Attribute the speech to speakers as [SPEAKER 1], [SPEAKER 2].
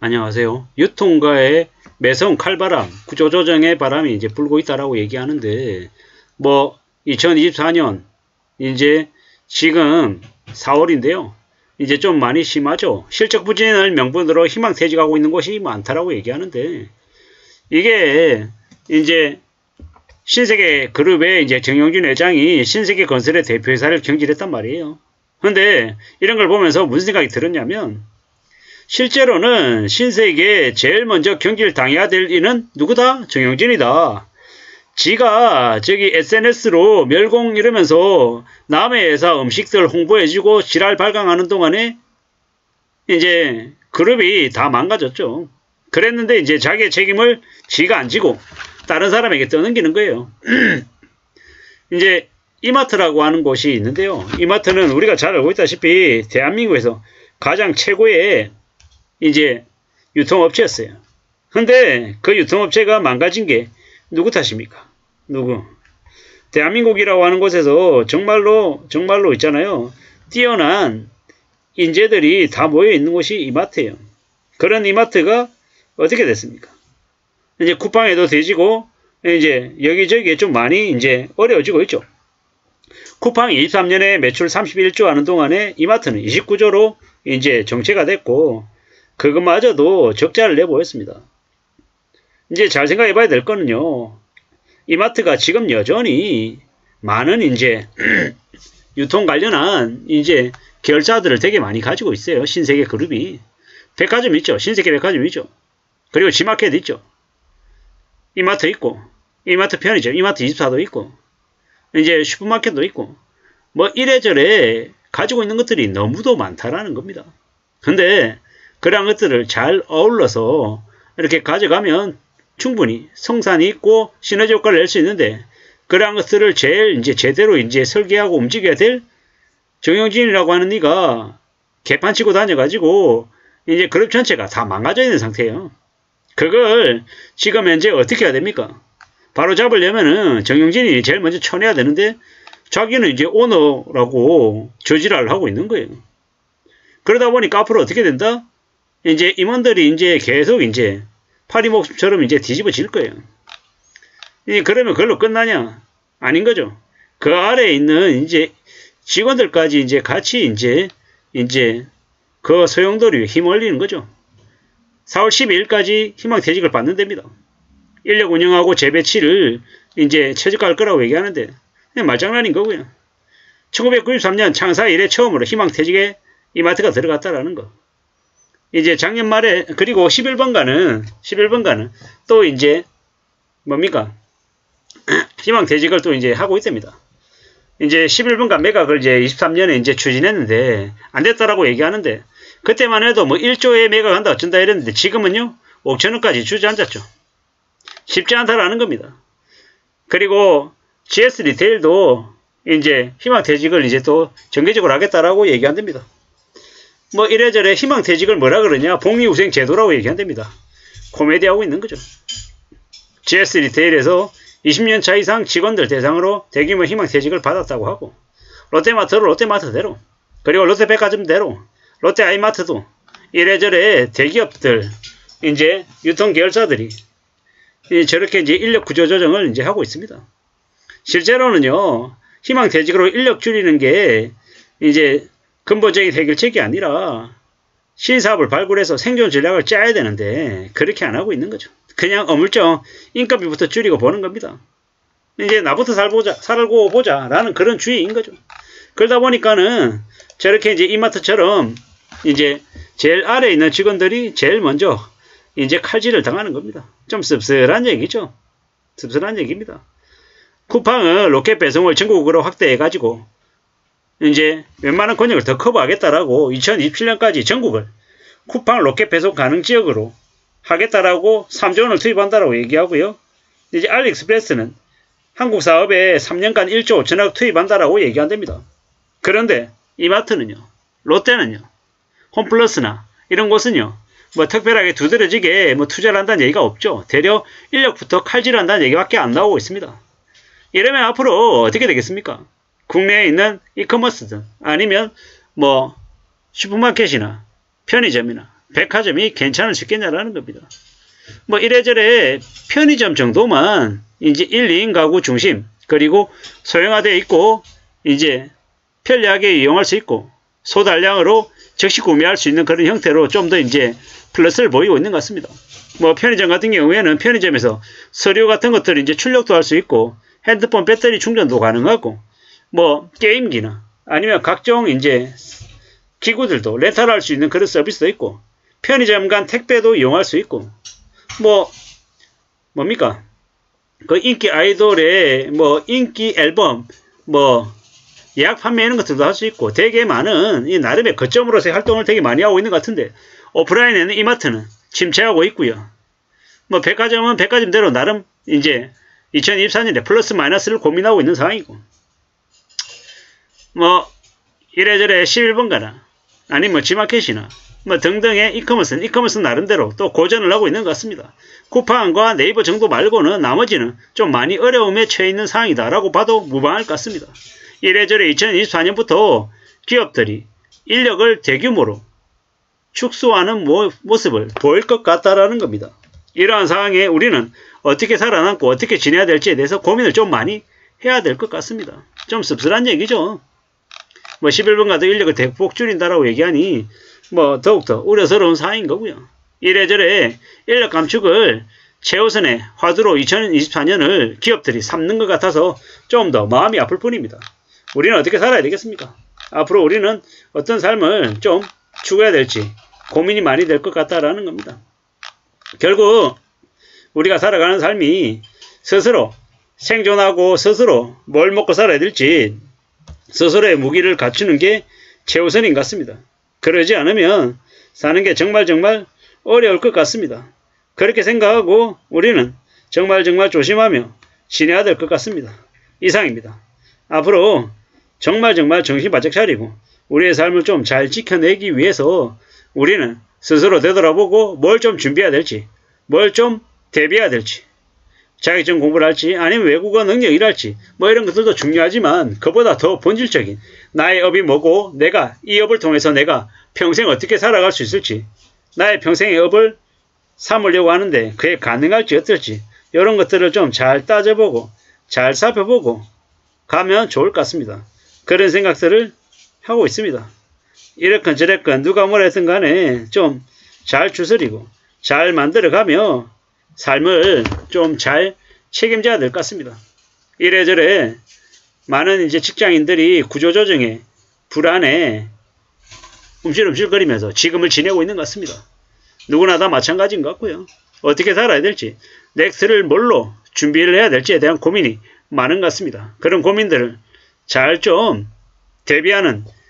[SPEAKER 1] 안녕하세요. 유통가의 매서운 칼바람, 구조조정의 바람이 이제 불고 있다라고 얘기하는데, 2024년, 이제 지금 4월인데요. 이제 좀 많이 심하죠. 실적 부진을 명분으로 희망퇴직하고 있는 곳이 많다라고 얘기하는데, 이게 이제 신세계 그룹의 이제 정영준 회장이 신세계 건설의 대표이사를 경질했단 말이에요. 근데 이런 걸 보면서 무슨 생각이 들었냐면, 실제로는 신세계에 제일 먼저 경질 당해야 될 이는 누구다? 정영진이다. 지가 저기 SNS로 멸공 이러면서 남의 회사 음식들 홍보해주고 지랄 발광하는 동안에 이제 그룹이 다 망가졌죠. 그랬는데 이제 자기의 책임을 지가 안 지고 다른 사람에게 떠넘기는 거예요. 이제 이마트라고 하는 곳이 있는데요. 이마트는 우리가 잘 알고 있다시피 대한민국에서 가장 최고의 이제 유통업체였어요. 근데 그 유통업체가 망가진 게 누구 탓입니까? 누구? 대한민국이라고 하는 곳에서 정말로 있잖아요. 뛰어난 인재들이 다 모여 있는 곳이 이마트예요. 그런 이마트가 어떻게 됐습니까? 이제 쿠팡에도 뒤지고 이제 여기저기 좀 많이 이제 어려워지고 있죠. 쿠팡이 23년에 매출 31조 하는 동안에 이마트는 29조로 이제 정체가 됐고, 그것마저도 적자를 내보였습니다. 이제 잘 생각해 봐야 될 거는요. 이마트가 지금 여전히 많은 이제 유통 관련한 이제 계열사들을 되게 많이 가지고 있어요. 신세계 그룹이. 백화점 있죠. 신세계 백화점 있죠. 그리고 지마켓 있죠. 이마트 있고, 이마트 편의점, 이마트 24도 있고, 이제 슈퍼마켓도 있고, 이래저래 가지고 있는 것들이 너무도 많다라는 겁니다. 근데 그러한 것들을 잘 어울러서 이렇게 가져가면 충분히 성산이 있고 시너지 효과를 낼 수 있는데, 그러한 것들을 제일 이제 제대로 이제 설계하고 움직여야 될 정영진이라고 하는 이가 개판 치고 다녀가지고 이제 그룹 전체가 다 망가져 있는 상태예요. 그걸 지금 현재 어떻게 해야 됩니까? 바로 잡으려면은 정영진이 제일 먼저 쳐내야 되는데, 자기는 이제 오너라고 저지랄을 하고 있는 거예요. 그러다 보니까 앞으로 어떻게 된다? 이제 임원들이 이제 계속 이제 파리목숨처럼 이제 뒤집어질 거예요. 그러면 그걸로 끝나냐? 아닌 거죠. 그 아래에 있는 이제 직원들까지 이제 같이 이제 그 소용돌이에 힘올리는 거죠. 4월 12일까지 희망퇴직을 받는 데입니다. 인력 운영하고 재배치를 이제 최저가할 거라고 얘기하는데 그냥 말장난인 거고요. 1993년 창사 이래 처음으로 희망퇴직에 이마트가 들어갔다라는 거. 이제 작년 말에, 그리고 11번가는 또 이제 뭡니까? 희망퇴직을 또 이제 하고 있답니다. 이제 11번가 매각을 이제 23년에 이제 추진했는데 안 됐다라고 얘기하는데, 그때만 해도 1조에 매각한다 어쩐다 이랬는데 지금은요 5천원까지 주저앉았죠. 쉽지 않다라는 겁니다. 그리고 GS 리테일도 이제 희망퇴직을 이제 또 정기적으로 하겠다라고 얘기한답니다. 이래저래 희망퇴직을 뭐라 그러냐? 복리후생 제도라고 얘기한답니다. 코미디하고 있는 거죠. GS 리테일에서 20년차 이상 직원들 대상으로 대규모 희망퇴직을 받았다고 하고, 롯데마트로 롯데마트대로, 그리고 롯데백화점대로, 롯데아이마트도 이래저래 대기업들, 이제 유통계열사들이 저렇게 이제 인력 구조 조정을 이제 하고 있습니다. 실제로는요, 희망퇴직으로 인력 줄이는 게 이제 근본적인 해결책이 아니라 신사업을 발굴해서 생존 전략을 짜야 되는데 그렇게 안 하고 있는 거죠. 그냥 어물쩍 인건비부터 줄이고 보는 겁니다. 이제 나부터 살고 보자 라는 그런 주의인 거죠. 그러다 보니까는 저렇게 이제 이마트처럼 이제 제일 아래에 있는 직원들이 제일 먼저 이제 칼질을 당하는 겁니다. 좀 씁쓸한 얘기죠. 씁쓸한 얘기입니다. 쿠팡은 로켓 배송을 전국으로 확대해가지고 이제 웬만한 권역을 더 커버하겠다라고 2027년까지 전국을 쿠팡 로켓 배송 가능 지역으로 하겠다라고 3조원을 투입한다라고 얘기하고요. 이제 알리익스프레스는 한국 사업에 3년간 1조 5천억 투입한다라고 얘기한답니다. 그런데 이마트는요, 롯데는요, 홈플러스나 이런 곳은요, 특별하게 두드러지게 투자를 한다는 얘기가 없죠. 대려 인력부터 칼질한다는 얘기밖에 안 나오고 있습니다. 이러면 앞으로 어떻게 되겠습니까? 국내에 있는 이커머스든 아니면 슈퍼마켓이나 편의점이나 백화점이 괜찮을 수 있겠냐라는 겁니다. 뭐 이래저래 편의점 정도만 이제 1, 2인 가구 중심, 그리고 소형화되어 있고 이제 편리하게 이용할 수 있고 소달량으로 즉시 구매할 수 있는 그런 형태로 좀 더 이제 플러스를 보이고 있는 것 같습니다. 뭐 편의점 같은 경우에는 편의점에서 서류 같은 것들을 이제 출력도 할 수 있고 핸드폰 배터리 충전도 가능하고 뭐 게임기나 아니면 각종 이제 기구들도 렌탈할 수 있는 그런 서비스도 있고 편의점 간 택배도 이용할 수 있고 뭐 뭡니까 그 인기 아이돌의 뭐 인기 앨범 뭐 예약 판매 이런 것들도 할 수 있고 되게 많은 이 나름의 거점으로서의 활동을 되게 많이 하고 있는 것 같은데 오프라인에는 이마트는 침체하고 있고요. 뭐 백화점은 백화점대로 나름 이제 2024년에 플러스 마이너스를 고민하고 있는 상황이고 뭐 이래저래 11번가나 아니 뭐 지마켓이나 뭐 등등의 이커머스는 이커머스 나름대로 또 고전을 하고 있는 것 같습니다. 쿠팡과 네이버 정도 말고는 나머지는 좀 많이 어려움에 처해 있는 상황이다라고 봐도 무방할 것 같습니다. 이래저래 2024년부터 기업들이 인력을 대규모로 축소하는 모습을 보일 것 같다라는 겁니다. 이러한 상황에 우리는 어떻게 살아남고 어떻게 지내야 될지에 대해서 고민을 좀 많이 해야 될 것 같습니다. 좀 씁쓸한 얘기죠. 뭐 11번가도 인력을 대폭 줄인다라고 얘기하니 뭐 더욱더 우려스러운 상황인 거고요. 이래저래 인력 감축을 최우선의 화두로 2024년을 기업들이 삼는 것 같아서 좀 더 마음이 아플 뿐입니다. 우리는 어떻게 살아야 되겠습니까? 앞으로 우리는 어떤 삶을 좀 추구해야 될지 고민이 많이 될 것 같다라는 겁니다. 결국 우리가 살아가는 삶이 스스로 생존하고 스스로 뭘 먹고 살아야 될지 스스로의 무기를 갖추는 게 최우선인 것 같습니다. 그러지 않으면 사는 게 정말 어려울 것 같습니다. 그렇게 생각하고 우리는 정말 조심하며 지내야 될 것 같습니다. 이상입니다. 앞으로 정말 정신 바짝 차리고 우리의 삶을 좀 잘 지켜내기 위해서 우리는 스스로 되돌아보고 뭘 좀 준비해야 될지, 뭘 좀 대비해야 될지, 자격증 공부를 할지 아니면 외국어 능력을 할지 뭐 이런 것들도 중요하지만 그보다 더 본질적인 나의 업이 뭐고 내가 이 업을 통해서 내가 평생 어떻게 살아갈 수 있을지 나의 평생의 업을 삼으려고 하는데 그게 가능할지 어떨지 이런 것들을 좀 잘 따져보고 잘 살펴보고 가면 좋을 것 같습니다. 그런 생각들을 하고 있습니다. 이렇건 저렇건 누가 뭐라 했든 간에 좀 잘 추스리고 잘 만들어가며 삶을 좀 잘 책임져야 될 것 같습니다. 이래저래 많은 이제 직장인들이 구조조정에 불안에 움찔움찔거리면서 지금을 지내고 있는 것 같습니다. 누구나 다 마찬가지인 것 같고요. 어떻게 살아야 될지, 넥스트를 뭘로 준비를 해야 될지에 대한 고민이 많은 것 같습니다. 그런 고민들을 잘 좀 대비하는